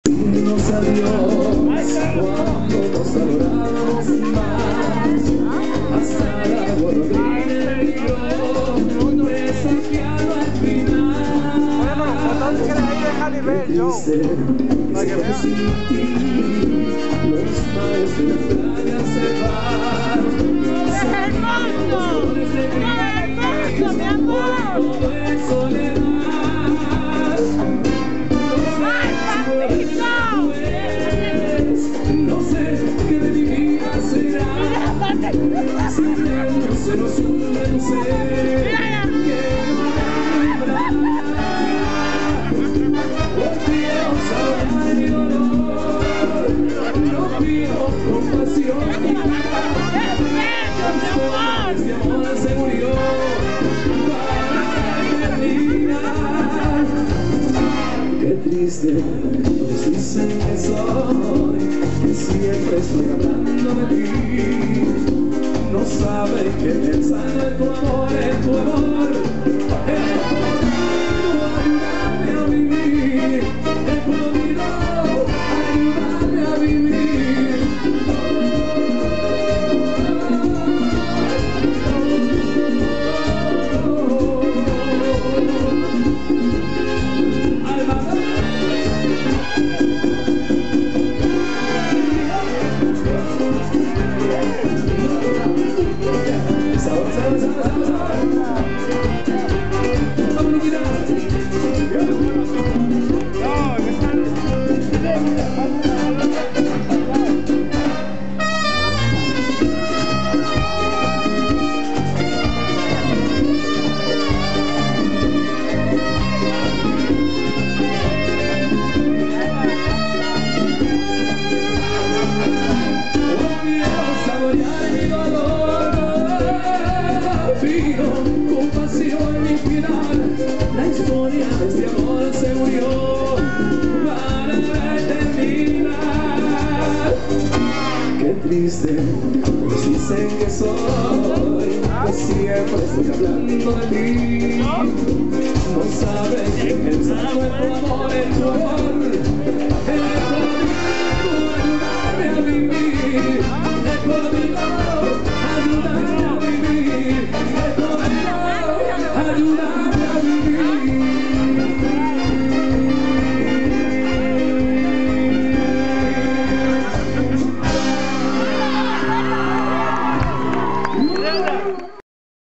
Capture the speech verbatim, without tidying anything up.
Nos adiós cuando nos adoramos más, hasta la golondrina y yo presagiado al final. Qué triste estar sin ti, los mares de la playa se van. Son flores de gris, todo es soledad. No sé qué de mi vida será. Si el tiempo se nos hunde, no sé qué habrá. Hoy quiero saber mi dolor, no pido compasión. Este amor se murió para la eternidad. Qué triste, nos dicen que soy, que siempre estoy hablando de ti. No saben que pensando en tu amor, en tu amor, he podido ayudarme a vivir, he podido ayudarme a vivir. Compasión y final, la historia de este amor se murió para la eternidad. Qué triste, nos dicen que soy, que siempre estoy hablando de ti. No saben que pensando en tu amor, en tu amor, he podido ayudarme a vivir, he podido ayudarme a vivir, he podido ayudarme.